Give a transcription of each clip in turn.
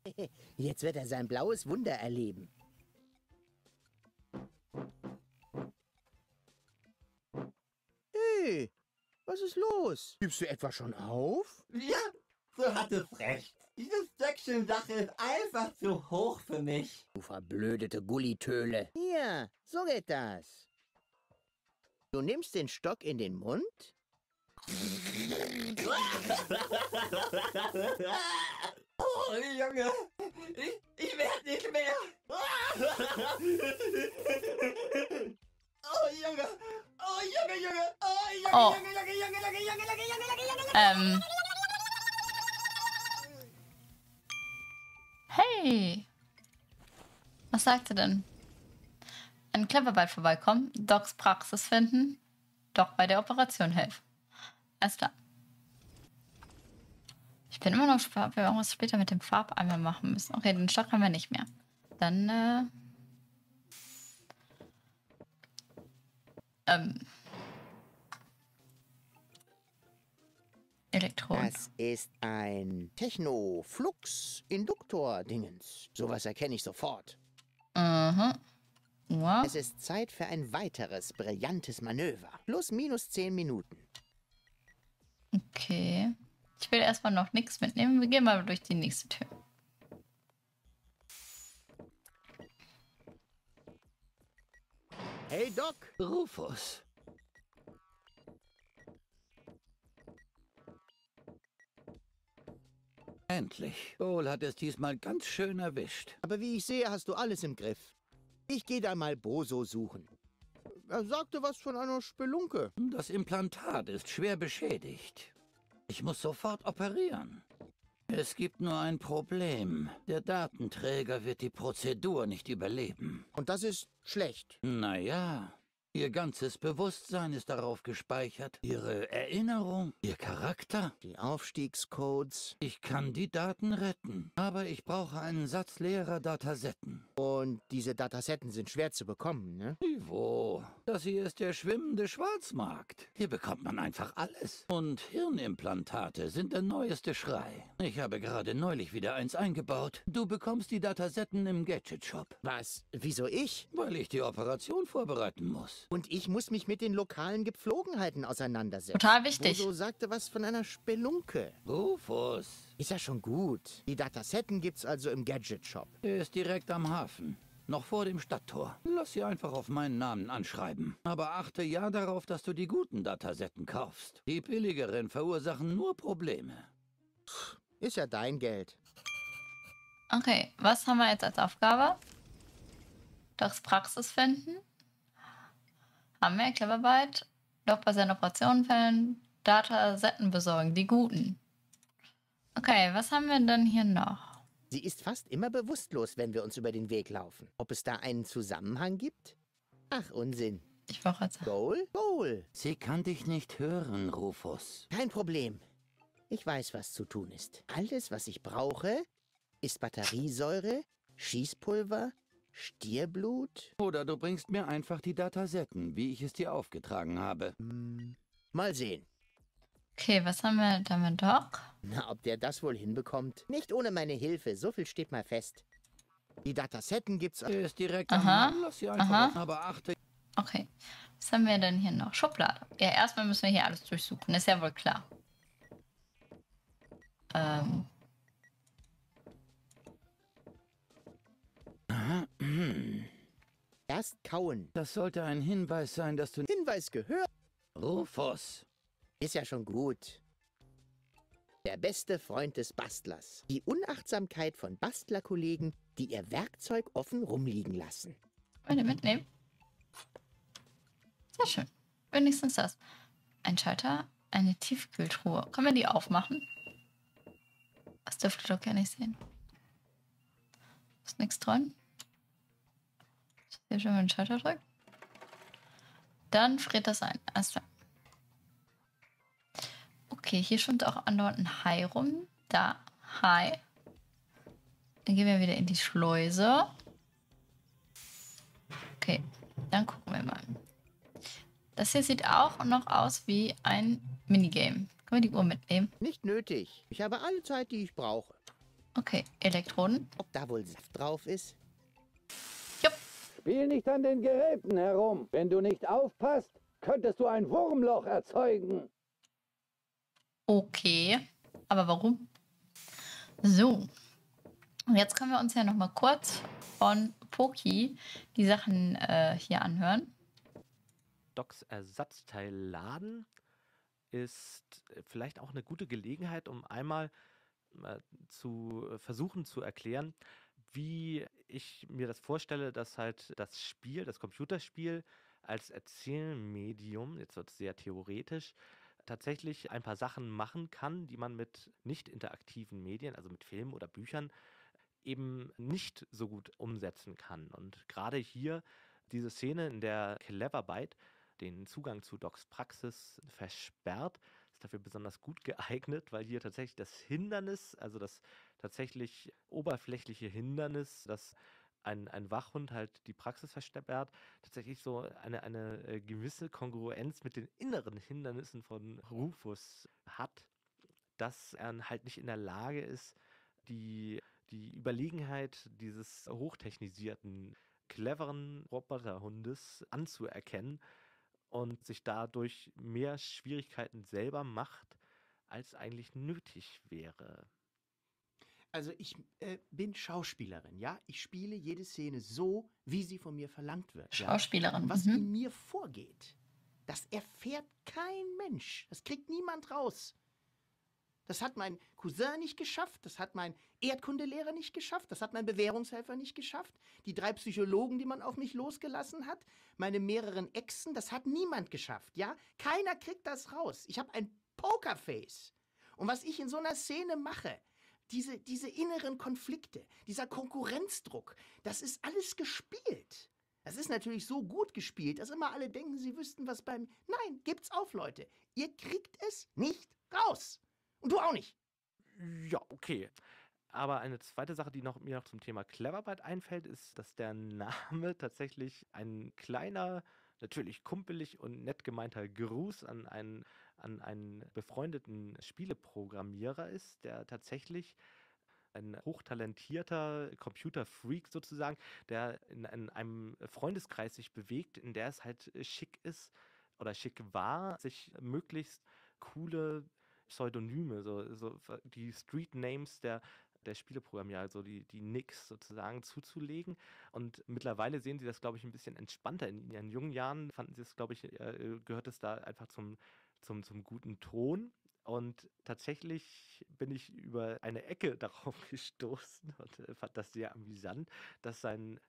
Jetzt wird er sein blaues Wunder erleben. Hey, was ist los? Gibst du etwa schon auf? Ja, so hat es recht. Dieses Stöckchen-Sache ist einfach zu hoch für mich. Du verblödete Gullitöle. Hier, so geht das. Du nimmst den Stock in den Mund? Oh, Junge, ich werde nicht mehr. Oh, Junge, oh, Junge, oh, Junge, Oh. Junge. Hey! Was sagt er denn? Ein Cleverball vorbeikommen, Docs Praxis finden, Doc bei der Operation helfen. Alles klar. Ich bin immer noch gespannt, ob wir irgendwas später mit dem Farbeimer machen müssen. Okay, den Stock haben wir nicht mehr. Dann, Elektroden. Das ist ein Techno-Flux-Induktor-Dingens. Sowas erkenne ich sofort. Mhm. Wow. Es ist Zeit für ein weiteres brillantes Manöver. Plus minus 10 Minuten. Okay. Ich will erstmal noch nichts mitnehmen. Wir gehen mal durch die nächste Tür. Hey Doc! Rufus. Endlich. Cole hat es diesmal ganz schön erwischt. Aber wie ich sehe, hast du alles im Griff. Ich gehe da mal Boso suchen. Er sagte was von einer Spelunke. Das Implantat ist schwer beschädigt. Ich muss sofort operieren. Es gibt nur ein Problem. Der Datenträger wird die Prozedur nicht überleben. Und das ist schlecht. Naja, ihr ganzes Bewusstsein ist darauf gespeichert. Ihre Erinnerung, ihr Charakter. Die Aufstiegscodes. Ich kann die Daten retten, aber ich brauche einen Satz leerer Datasetten. Und diese Datasetten sind schwer zu bekommen, ne? Wo? Das hier ist der schwimmende Schwarzmarkt. Hier bekommt man einfach alles. Und Hirnimplantate sind der neueste Schrei. Ich habe gerade neulich wieder eins eingebaut. Du bekommst die Datasetten im Gadget-Shop. Was? Wieso ich? Weil ich die Operation vorbereiten muss. Und ich muss mich mit den lokalen Gepflogenheiten auseinandersetzen. Total wichtig. Boso sagte was von einer Spelunke. Rufus. Ist ja schon gut. Die Datasetten gibt's also im Gadget-Shop. Er ist direkt am Hafen. Noch vor dem Stadttor. Lass sie einfach auf meinen Namen anschreiben. Aber achte ja darauf, dass du die guten Datasetten kaufst. Die billigeren verursachen nur Probleme. Ist ja dein Geld. Okay, was haben wir jetzt als Aufgabe? Docs Praxis finden. Haben wir Cleverbyte. Doc bei seinen Operationenfällen. Datasetten besorgen, die guten. Okay, was haben wir denn hier noch? Sie ist fast immer bewusstlos, wenn wir uns über den Weg laufen. Ob es da einen Zusammenhang gibt? Ach, Unsinn. Ich wollte gerade sagen. Goal? Goal. Sie kann dich nicht hören, Rufus. Kein Problem. Ich weiß, was zu tun ist. Alles, was ich brauche, ist Batteriesäure, Schießpulver, Stierblut. Oder du bringst mir einfach die Datasetten, wie ich es dir aufgetragen habe. Mal sehen. Okay, was haben wir damit, Doc? Na, ob der das wohl hinbekommt? Nicht ohne meine Hilfe, so viel steht mal fest. Die Datasetten gibt's... Er ist direkt Aha, am Hafen. Lass sie einfach aha. auf, aber achte... Okay, was haben wir denn hier noch? Schublade. Ja, erstmal müssen wir hier alles durchsuchen, ist ja wohl klar. Erst kauen. Das sollte ein Hinweis sein, dass du... Hinweis gehört. Rufus. Ist ja schon gut. Der beste Freund des Bastlers. Die Unachtsamkeit von Bastlerkollegen, die ihr Werkzeug offen rumliegen lassen. Wollen wir mitnehmen? Sehr schön. Wenigstens das. Ein Schalter, eine Tiefkühltruhe. Können wir die aufmachen? Das dürfte doch gar nicht sehen. Ist nichts dran. Hier schon mal den Schalter drückt. Dann friert das ein. Alles klar. Okay, hier schwimmt auch andauernd ein Hai rum. Da, Hai. Dann gehen wir wieder in die Schleuse. Okay, dann gucken wir mal. Das hier sieht auch noch aus wie ein Minigame. Können wir die Uhr mitnehmen? Nicht nötig. Ich habe alle Zeit, die ich brauche. Okay, Elektroden. Ob da wohl Saft drauf ist? Jupp. Spiel nicht an den Geräten herum. Wenn du nicht aufpasst, könntest du ein Wurmloch erzeugen. Okay. Aber warum? So. Und jetzt können wir uns ja noch mal kurz von Poki die Sachen hier anhören. Docs Ersatzteilladen ist vielleicht auch eine gute Gelegenheit, um einmal zu versuchen zu erklären, wie ich mir das vorstelle, dass halt das Spiel, das Computerspiel als Erzählmedium, jetzt wird es sehr theoretisch, tatsächlich ein paar Sachen machen kann, die man mit nicht interaktiven Medien, also mit Filmen oder Büchern, eben nicht so gut umsetzen kann. Und gerade hier diese Szene, in der Cleverbyte den Zugang zu Docs Praxis versperrt, ist dafür besonders gut geeignet, weil hier tatsächlich das Hindernis, also das tatsächlich oberflächliche Hindernis, dass ein Wachhund halt die Praxis versperrt, tatsächlich so eine gewisse Kongruenz mit den inneren Hindernissen von Rufus hat, dass er halt nicht in der Lage ist, die Überlegenheit dieses hochtechnisierten, cleveren Roboterhundes anzuerkennen und sich dadurch mehr Schwierigkeiten selber macht, als eigentlich nötig wäre. Also ich bin Schauspielerin, ja? Ich spiele jede Szene so, wie sie von mir verlangt wird. Ja? Schauspielerin. Was in mir vorgeht, das erfährt kein Mensch. Das kriegt niemand raus. Das hat mein Cousin nicht geschafft, das hat mein Erdkundelehrer nicht geschafft, das hat mein Bewährungshelfer nicht geschafft, die 3 Psychologen, die man auf mich losgelassen hat, meine mehreren Exen, das hat niemand geschafft, ja? Keiner kriegt das raus. Ich habe ein Pokerface. Und was ich in so einer Szene mache, diese inneren Konflikte, dieser Konkurrenzdruck, das ist alles gespielt. Das ist natürlich so gut gespielt, dass immer alle denken, sie wüssten, was beim... Nein, gebt's auf, Leute. Ihr kriegt es nicht raus. Und du auch nicht. Ja, okay. Aber eine zweite Sache, die mir noch zum Thema Cleverbyte einfällt, ist, dass der Name tatsächlich ein kleiner, natürlich kumpelig und nett gemeinter Gruß an einen befreundeten Spieleprogrammierer ist, der tatsächlich ein hochtalentierter Computerfreak sozusagen, der in einem Freundeskreis sich bewegt, in der es halt schick ist oder schick war, sich möglichst coole Pseudonyme, so die Street Names der Spieleprogrammierer, also die Nicks sozusagen zuzulegen. Und mittlerweile sehen sie das, glaube ich, ein bisschen entspannter. In ihren jungen Jahren fanden sie es, glaube ich, gehört es da einfach zum guten Ton. Und tatsächlich bin ich über eine Ecke darauf gestoßen und fand das sehr amüsant, dass sein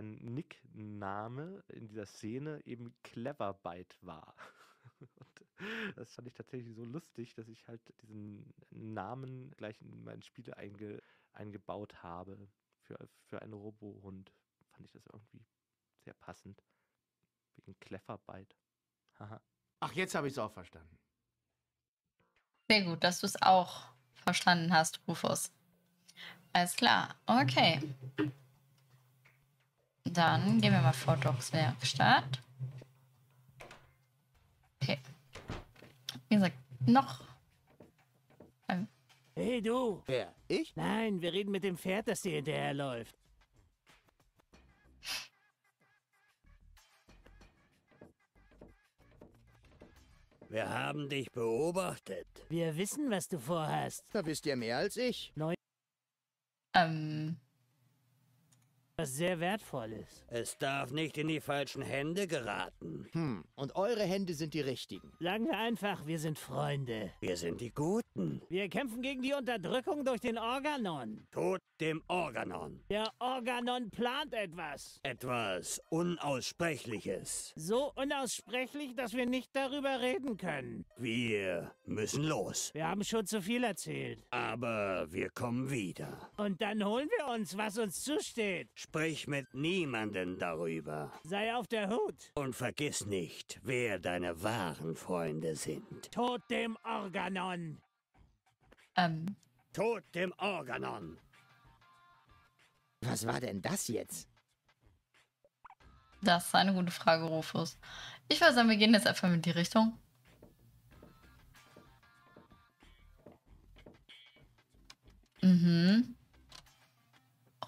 Nickname in dieser Szene eben Cleverbyte war. Und das fand ich tatsächlich so lustig, dass ich halt diesen Namen gleich in mein Spiel eingebaut habe für einen Robohund. Fand ich das irgendwie sehr passend. Wegen Cleverbyte. Haha. Ach, jetzt habe ich es auch verstanden. Sehr gut, dass du es auch verstanden hast, Rufus. Alles klar, okay. Dann gehen wir mal vor Docs Werkstatt. Okay. Wie gesagt, noch. Hey du! Wer? Ich? Nein, wir reden mit dem Pferd, das dir hinterherläuft. Wir haben dich beobachtet. Wir wissen, was du vorhast. Da wisst ihr mehr als ich. Was sehr Wertvolles. Es darf nicht in die falschen Hände geraten. Und eure Hände sind die richtigen. Sagen wir einfach, wir sind Freunde. Wir sind die Guten. Wir kämpfen gegen die Unterdrückung durch den Organon. Tod dem Organon. Der Organon plant etwas. Etwas Unaussprechliches. So unaussprechlich, dass wir nicht darüber reden können. Wir müssen los. Wir haben schon zu viel erzählt. Aber wir kommen wieder. Und dann holen wir uns, was uns zusteht. Sprich mit niemandem darüber. Sei auf der Hut. Und vergiss nicht, wer deine wahren Freunde sind. Tod dem Organon. Tod dem Organon. Was war denn das jetzt? Das ist eine gute Frage, Rufus. Ich würde sagen, wir gehen jetzt einfach in die Richtung. Mhm.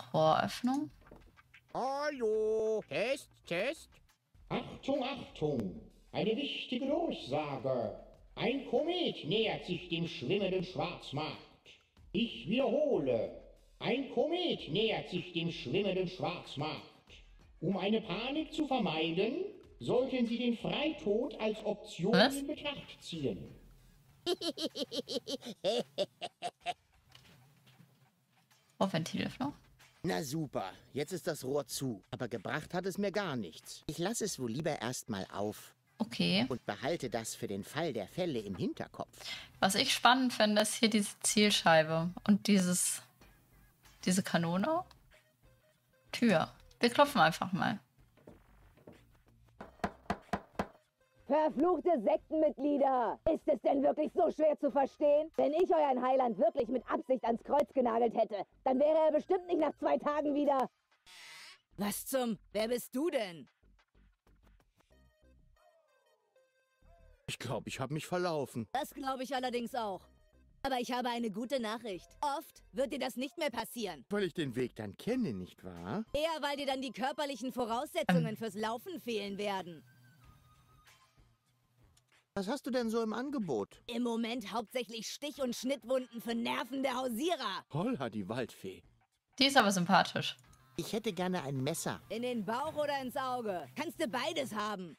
Toröffnung. Hallo. Test, Test. Achtung, Achtung! Eine wichtige Durchsage. Ein Komet nähert sich dem schwimmenden Schwarzmarkt. Ich wiederhole. Ein Komet nähert sich dem schwimmenden Schwarzmarkt. Um eine Panik zu vermeiden, sollten Sie den Freitod als Option Was? in Betracht ziehen. Rohrventilöffnung. Na super, jetzt ist das Rohr zu. Aber gebracht hat es mir gar nichts. Ich lasse es wohl lieber erstmal auf Okay. und behalte das für den Fall der Fälle im Hinterkopf. Was ich spannend finde, ist hier diese Zielscheibe und diese Kanone. Tür. Wir klopfen einfach mal. Verfluchte Sektenmitglieder! Ist es denn wirklich so schwer zu verstehen? Wenn ich euren Heiland wirklich mit Absicht ans Kreuz genagelt hätte, dann wäre er bestimmt nicht nach 2 Tagen wieder... Was zum... Wer bist du denn? Ich glaube, ich habe mich verlaufen. Das glaube ich allerdings auch. Aber ich habe eine gute Nachricht. Oft wird dir das nicht mehr passieren. Weil ich den Weg dann kenne, nicht wahr? Eher, weil dir dann die körperlichen Voraussetzungen fürs Laufen fehlen werden. Was hast du denn so im Angebot? Im Moment hauptsächlich Stich- und Schnittwunden für nervende Hausierer. Holla, die Waldfee. Die ist aber sympathisch. Ich hätte gerne ein Messer. In den Bauch oder ins Auge. Kannst du beides haben.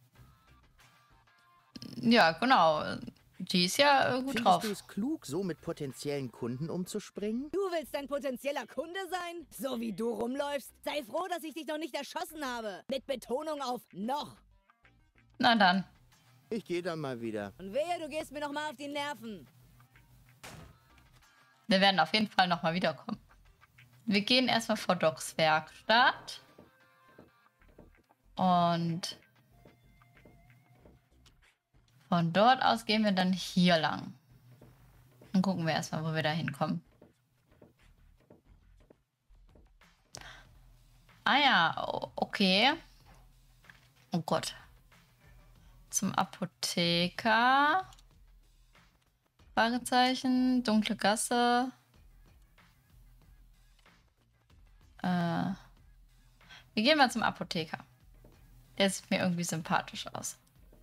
Ja, genau. Die ist ja gut Findest drauf. du es klug, so mit potenziellen Kunden umzuspringen? Du willst ein potenzieller Kunde sein? So wie du rumläufst? Sei froh, dass ich dich noch nicht erschossen habe. Mit Betonung auf noch. Na dann. Ich gehe dann mal wieder. Und wehe, du gehst mir noch mal auf die Nerven. Wir werden auf jeden Fall nochmal wiederkommen. Wir gehen erstmal vor Docs Werkstatt. Und von dort aus gehen wir dann hier lang. Dann gucken wir erstmal, wo wir da hinkommen. Ah ja, okay. Oh Gott. Zum Apotheker. Fragezeichen. Dunkle Gasse. Wir gehen mal zum Apotheker. Der sieht mir irgendwie sympathisch aus.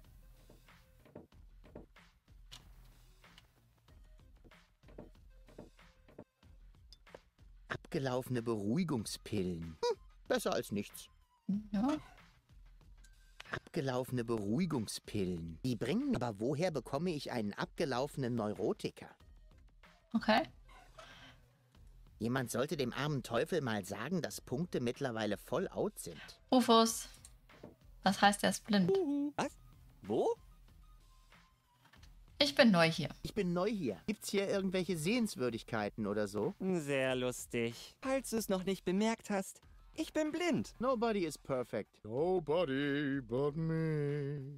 Abgelaufene Beruhigungspillen. Besser als nichts. Ja. Abgelaufene Beruhigungspillen. Die bringen aber woher bekomme ich einen abgelaufenen Neurotiker? Okay. Jemand sollte dem armen Teufel mal sagen, dass Punkte mittlerweile voll out sind. Rufus. Was heißt, er ist blind? Was? Wo? Ich bin neu hier. Ich bin neu hier. Gibt's hier irgendwelche Sehenswürdigkeiten oder so? Sehr lustig. Falls du es noch nicht bemerkt hast, ich bin blind. Nobody is perfect. Nobody but me.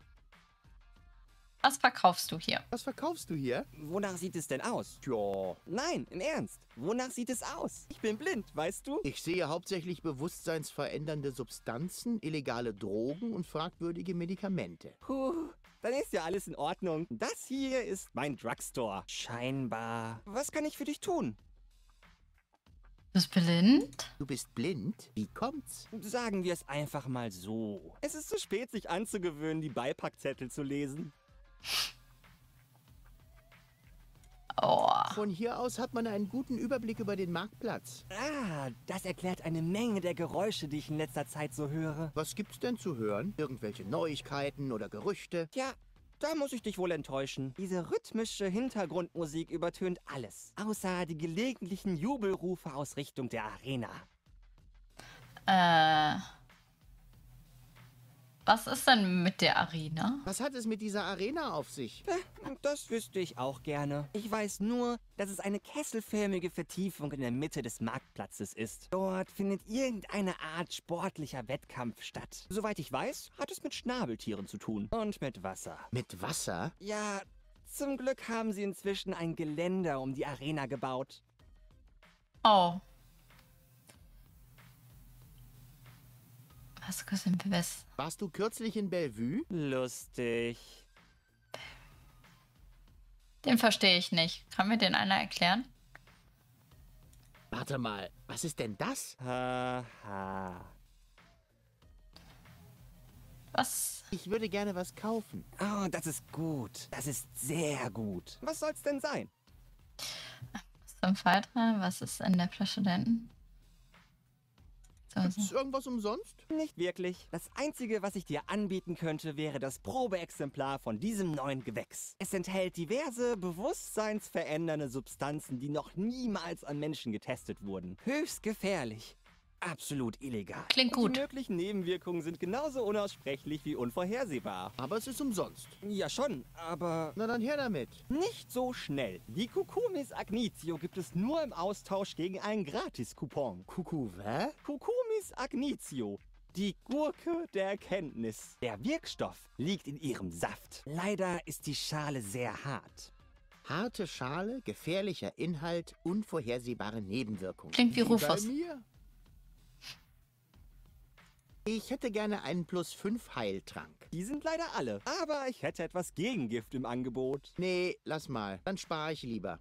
Was verkaufst du hier? Was verkaufst du hier? Wonach sieht es denn aus? Tja, Nein, im Ernst. Wonach sieht es aus? Ich bin blind, weißt du? ich sehe hauptsächlich bewusstseinsverändernde Substanzen, illegale Drogen und fragwürdige Medikamente. Puh, dann ist ja alles in Ordnung. Das hier ist mein Drugstore. Scheinbar. Was kann ich für dich tun? Du bist blind? Du bist blind? Wie kommt's? Sagen wir es einfach mal so. Es ist zu spät, sich anzugewöhnen, die Beipackzettel zu lesen. Oh. Von hier aus hat man einen guten Überblick über den Marktplatz. Ah, das erklärt eine Menge der Geräusche, die ich in letzter Zeit so höre. Was gibt's denn zu hören? Irgendwelche Neuigkeiten oder Gerüchte? Tja, da muss ich dich wohl enttäuschen. Diese rhythmische Hintergrundmusik übertönt alles. Außer die gelegentlichen Jubelrufe aus Richtung der Arena. Was ist denn mit der Arena? Was hat es mit dieser Arena auf sich? Das wüsste ich auch gerne. Ich weiß nur, dass es eine kesselförmige Vertiefung in der Mitte des Marktplatzes ist. Dort findet irgendeine Art sportlicher Wettkampf statt. Soweit ich weiß, hat es mit Schnabeltieren zu tun. Und mit Wasser. Mit Wasser? Ja, zum Glück haben sie inzwischen ein Geländer um die Arena gebaut. Oh. Was? Warst du kürzlich in Bellevue? Lustig. Den verstehe ich nicht. Kann mir den einer erklären? Warte mal, Was ist denn das? Haha. Was? Ich würde gerne was kaufen. Oh, das ist gut. Das ist sehr gut. Was soll's denn sein? Zum Weiter, was ist in der Flasche da hinten? So, Gibt's so. irgendwas umsonst? Nicht wirklich. Das Einzige, was ich dir anbieten könnte, wäre das Probeexemplar von diesem neuen Gewächs. Es enthält diverse bewusstseinsverändernde Substanzen, die noch niemals an Menschen getestet wurden. Höchst gefährlich. Absolut illegal. Klingt Und gut. die möglichen Nebenwirkungen sind genauso unaussprechlich wie unvorhersehbar. Aber es ist umsonst. Ja schon, aber Na dann her damit. nicht so schnell. Die Cucumis Agnitio gibt es nur im Austausch gegen einen Gratis-Coupon. Hä? Cucumis Agnitio. Die Gurke der Erkenntnis. Der Wirkstoff liegt in ihrem Saft. Leider ist die Schale sehr hart. Harte Schale, gefährlicher Inhalt, unvorhersehbare Nebenwirkungen. Klingt wie Rufus. Bei mir. Ich hätte gerne einen +5 Heiltrank. Die sind leider alle. Aber ich hätte etwas Gegengift im Angebot. Nee, lass mal. Dann spare ich lieber.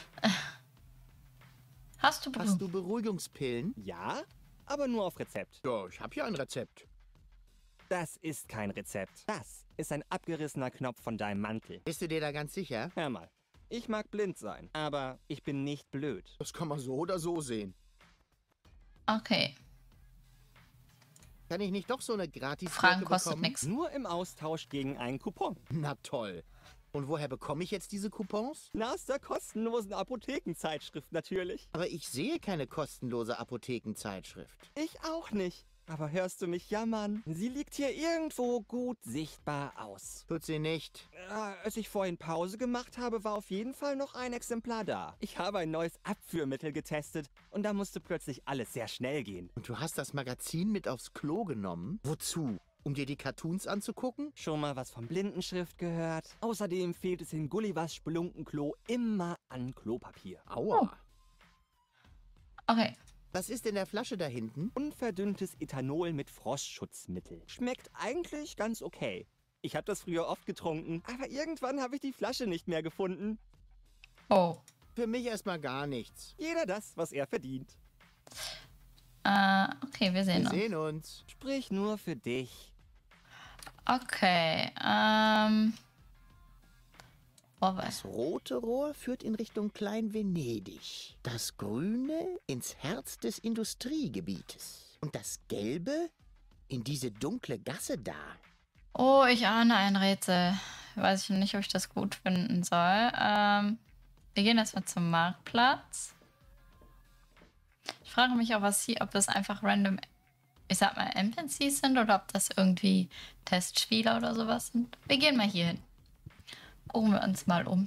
Hast du Hast du Beruhigungspillen? Ja, aber nur auf Rezept. Ja, ich habe hier ein Rezept. Das ist kein Rezept. Das ist ein abgerissener Knopf von deinem Mantel. Bist du dir da ganz sicher? Hör mal, ich mag blind sein, aber ich bin nicht blöd. Das kann man so oder so sehen. Okay. Kann ich nicht doch so eine gratis Fragen kostet bekommen? nichts. Nur im Austausch gegen einen Coupon. Na toll. Und woher bekomme ich jetzt diese Coupons? Na, aus der kostenlosen Apothekenzeitschrift natürlich. Aber ich sehe keine kostenlose Apothekenzeitschrift. Ich auch nicht. Aber hörst du mich jammern? Sie liegt hier irgendwo gut sichtbar aus. Tut sie nicht. Als ich vorhin Pause gemacht habe, war auf jeden Fall noch ein Exemplar da. Ich habe ein neues Abführmittel getestet und da musste plötzlich alles sehr schnell gehen. Und du hast das Magazin mit aufs Klo genommen? Wozu? Um dir die Cartoons anzugucken? Schon mal was von Blindenschrift gehört? Außerdem fehlt es in Gullivers Spelunkenklo immer an Klopapier. Aua. Okay. Was ist in der Flasche da hinten? Unverdünntes Ethanol mit Frostschutzmittel. Schmeckt eigentlich ganz okay. Ich habe das früher oft getrunken, aber irgendwann habe ich die Flasche nicht mehr gefunden. Oh. Für mich erstmal gar nichts. Jeder das, was er verdient. Okay, wir sehen Wir uns. sehen uns. Sprich nur für dich. Okay, Boah, was? Das rote Rohr führt in Richtung Klein-Venedig. Das grüne ins Herz des Industriegebietes. Und das gelbe in diese dunkle Gasse da. Oh, ich ahne ein Rätsel. Weiß ich nicht, ob ich das gut finden soll. Wir gehen erstmal zum Marktplatz. Ich frage mich auch, ob das einfach random, ich sag mal, NPCs sind oder ob das irgendwie Testspieler oder sowas sind. Wir gehen mal hier hin. Gucken wir uns mal um.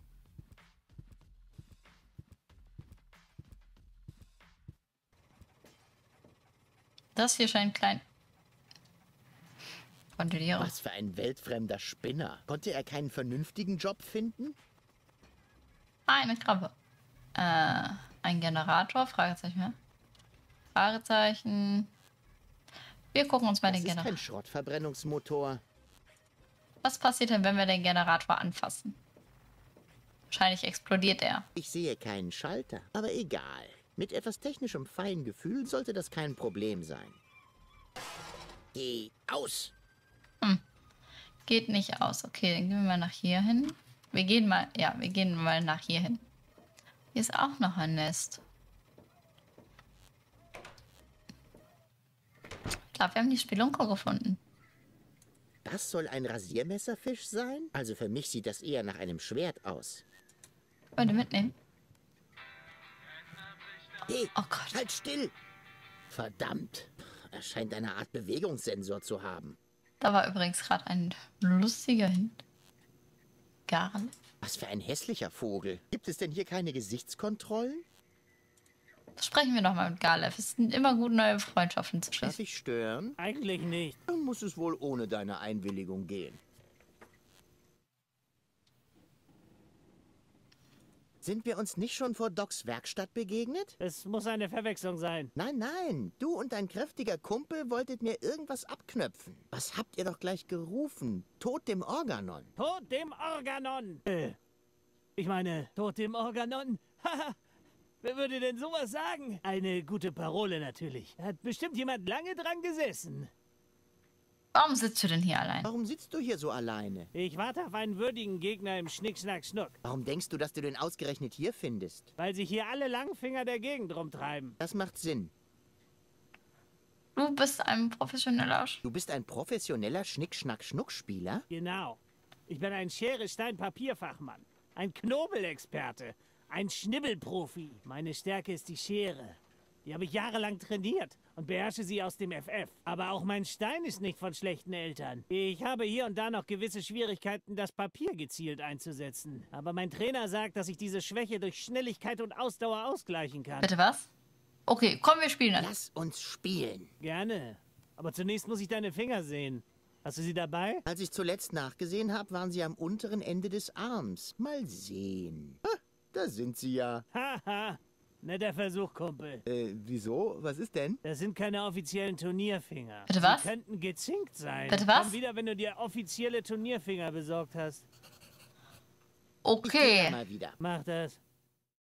Das hier scheint klein. Kontrolliere. Was für ein weltfremder Spinner. Konnte er keinen vernünftigen Job finden? Ah, eine Krabbe. Ein Generator? Fragezeichen, ja? Fragezeichen. Wir gucken uns mal Das den ist Generator. kein Schrottverbrennungsmotor. Was passiert denn, wenn wir den Generator anfassen? Wahrscheinlich explodiert er. Ich sehe keinen Schalter, aber egal. Mit etwas technischem Feingefühl sollte das kein Problem sein. Geh aus! Geht nicht aus. Okay, dann gehen wir mal nach hier hin. Wir gehen mal nach hier hin. Hier ist auch noch ein Nest. Ich glaube, wir haben die Spelunke gefunden. Das soll ein Rasiermesserfisch sein? Also für mich sieht das eher nach einem Schwert aus. Wollt ihr mitnehmen? Hey, Oh Gott. halt still! Verdammt, er scheint eine Art Bewegungssensor zu haben. Da war übrigens gerade ein lustiger Hint. Garn. Was für ein hässlicher Vogel. Gibt es denn hier keine Gesichtskontrollen? Sprechen wir doch mal mit Galef. Es ist immer gut, neue Freundschaften zu Darf schließen. ich stören? Eigentlich nicht. Dann muss es wohl ohne deine Einwilligung gehen. Sind wir uns nicht schon vor Docs Werkstatt begegnet? Es muss eine Verwechslung sein. Nein, nein. Du und dein kräftiger Kumpel wolltet mir irgendwas abknöpfen. Was habt ihr doch gleich gerufen? Tod dem Organon. Tod dem Organon! Ich meine, Tod dem Organon? Haha! Wer würde denn sowas sagen? Eine gute Parole natürlich. Da hat bestimmt jemand lange dran gesessen. Warum sitzt du denn hier allein? Warum sitzt du hier so alleine? Ich warte auf einen würdigen Gegner im Schnick-Schnack-Schnuck. Warum denkst du, dass du den ausgerechnet hier findest? Weil sich hier alle Langfinger der Gegend rumtreiben. Das macht Sinn. Du bist ein professioneller Du bist ein professioneller Schnick-Schnack-Schnuck-Spieler? Genau. Ich bin ein Schere-Stein-Papierfachmann. Ein Knobelexperte. Ein Schnibbelprofi. Meine Stärke ist die Schere. Die habe ich jahrelang trainiert und beherrsche sie aus dem FF. Aber auch mein Stein ist nicht von schlechten Eltern. Ich habe hier und da noch gewisse Schwierigkeiten, das Papier gezielt einzusetzen. Aber mein Trainer sagt, dass ich diese Schwäche durch Schnelligkeit und Ausdauer ausgleichen kann. Bitte was? Okay, komm, wir spielen das. Lass uns spielen. Gerne. Aber zunächst muss ich deine Finger sehen. Hast du sie dabei? Als ich zuletzt nachgesehen habe, waren sie am unteren Ende des Arms. Mal sehen. Ha, da sind sie ja. Haha. Netter Versuch, Kumpel. Wieso? Was ist denn? Das sind keine offiziellen Turnierfinger. Bitte was? Sie könnten gezinkt sein. Bitte was? Komm wieder, wenn du dir offizielle Turnierfinger besorgt hast. Ich geh Okay. mal wieder. Mach das.